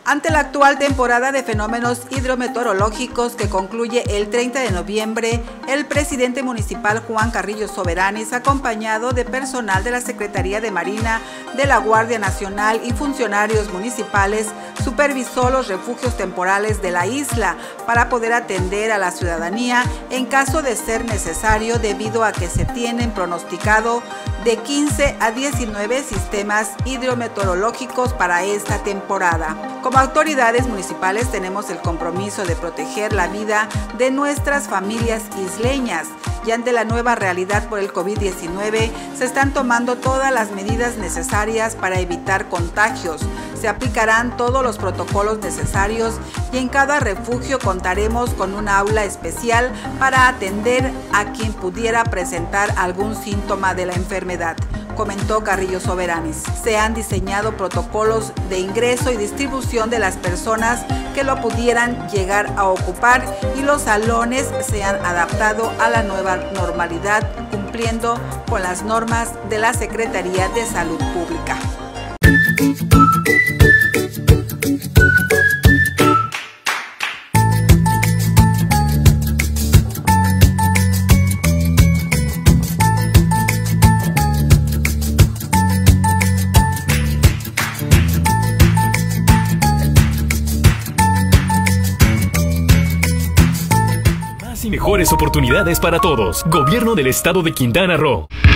Ante la actual temporada de fenómenos hidrometeorológicos que concluye el 30 de noviembre, el presidente municipal Juan Carrillo Soberanis, acompañado de personal de la Secretaría de Marina, de la Guardia Nacional y funcionarios municipales, supervisó los refugios temporales de la isla para poder atender a la ciudadanía en caso de ser necesario, debido a que se tienen pronosticado de 15 a 19 sistemas hidrometeorológicos para esta temporada. Como autoridades municipales tenemos el compromiso de proteger la vida de nuestras familias isleñas, y ante la nueva realidad por el COVID-19 se están tomando todas las medidas necesarias para evitar contagios. Se aplicarán todos los protocolos necesarios y en cada refugio contaremos con un aula especial para atender a quien pudiera presentar algún síntoma de la enfermedad, comentó Carrillo Soberanis. Se han diseñado protocolos de ingreso y distribución de las personas que lo pudieran llegar a ocupar, y los salones se han adaptado a la nueva normalidad, cumpliendo con las normas de la Secretaría de Salud Pública. Y mejores oportunidades para todos. Gobierno del Estado de Quintana Roo.